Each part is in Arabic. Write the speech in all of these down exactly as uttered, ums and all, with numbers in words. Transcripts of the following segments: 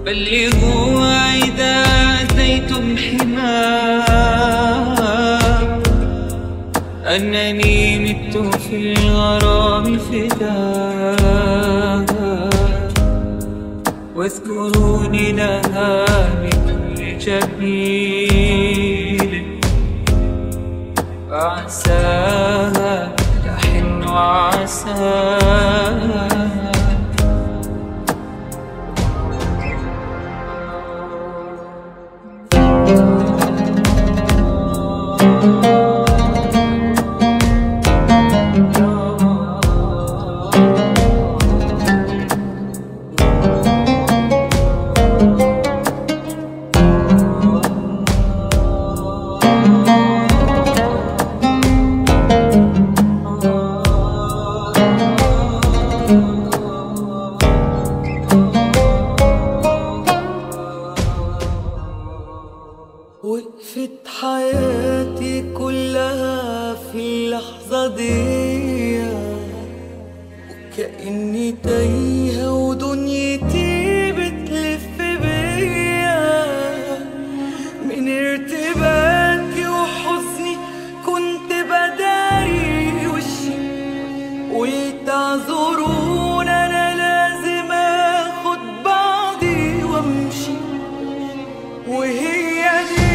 بلغوا إذا أتيتم حماه أنني مت في الغرام فداه، واذكروني لها بكل جميل فعساها تحن عساها. وقفت حياتي كلها في اللحظة دي، وكأني تايهة ودنيتي بتلف بيا. من ارتباكي وحزني كنت بداري وشي، قلت اعذرون انا لازم اخد بعضي وامشي. وهي دي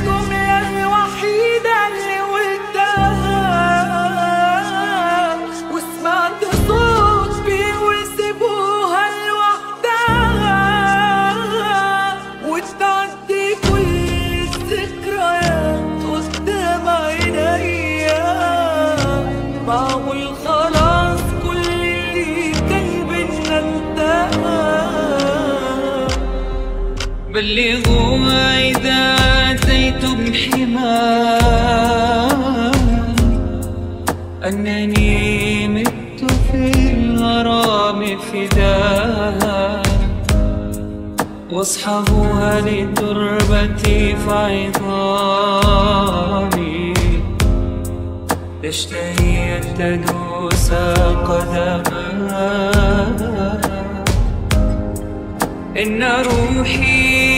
معقول خلاص كل اللي كان بينا انتهى. بلغوا إذا أتيتم حماه أنني مت في الغرام فداها، واصحبوها لتربتي فعظامي تشتهي أن تدوس قدمها. إن روحي